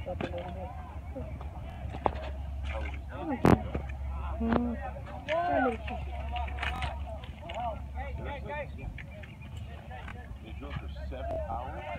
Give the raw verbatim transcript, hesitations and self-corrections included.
up a little bit. Mm. They drove for seven hours.